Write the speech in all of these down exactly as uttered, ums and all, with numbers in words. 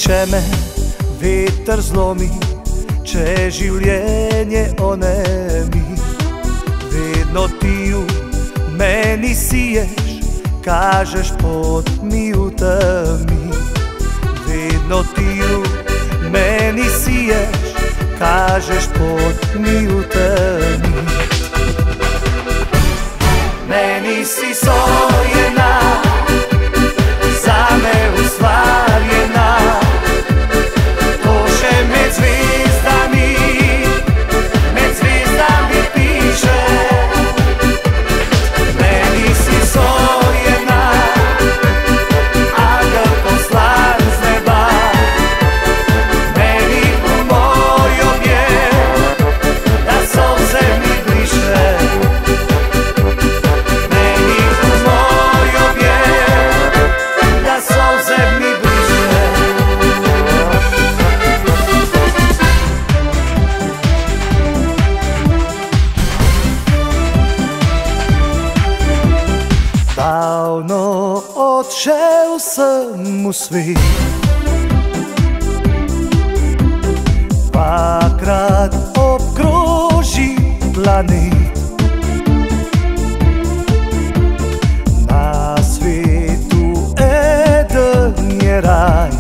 če me veter zlomi, če življenje onemi. Vedno ti v meni siješ, kažeš pot mi v temi. Vedno ti v meni siješ, kažeš pot mi v temi. Meni si sojena, zame ustvarjena, to še med zvezdami, med zvezdami piše. Meni si sojena, angel poslan z neba, meni v moj objem, da solze mi briše. Davno odšel sem v svet, dvakrat obkroži planet. Na svetu eden je raj,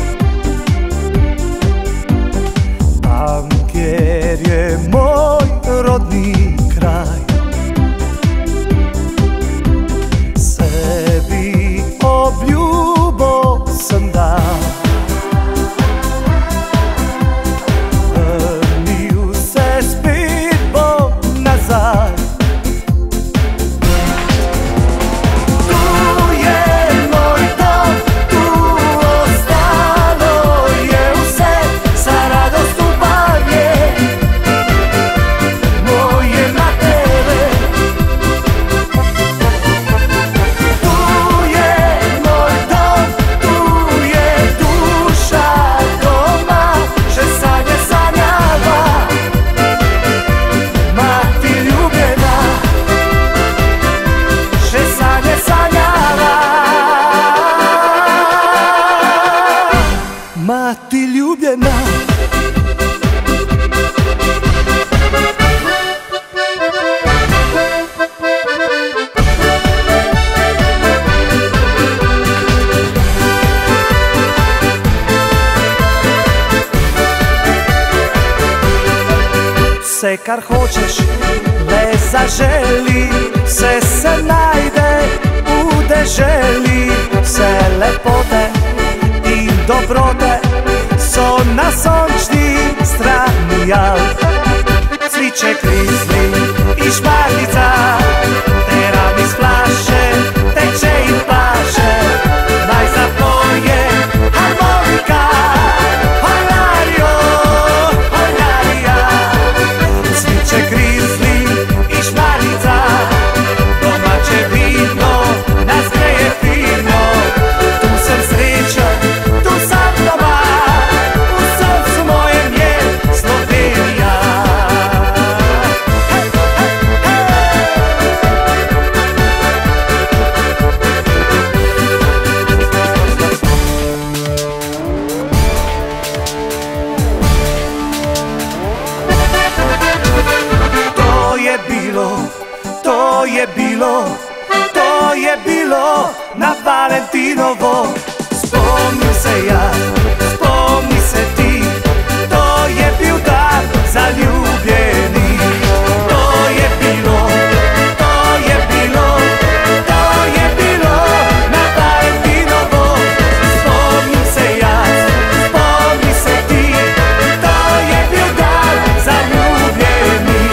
tam, kjer je moj rodni kraj. Obljubo sem dal, vrnil se spet bom nazaj. Tu je moj dom, tu ostalo je vse, za radost upanje moje matere. Mati ljubljena, vse kar hočeš le zaželi, vse se najde v deželi. Vse lepote in dobrote so na sončni strani Alp. Cviček, risli in šmarnica, teram iz flaše teče in paše. Naj zapoje harmonika, hojlario, hojlarija. Cviček, risli in šmarnica, domače vino nas greje fino. Tu sem srečen, tu sem doma, v srcu mojem je Slovenija. To je bilo, to je bilo, to je bilo na Valentinovo. Spomnim se jaz, spomni se ti, to je bil dan zaljubljeni. To je bilo, to je bilo, to je bilo na Valentinovo. Spomnim se jaz, spomni se ti, to je bil dan zaljubljeni.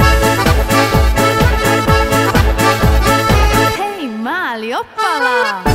Hej, mali, opala!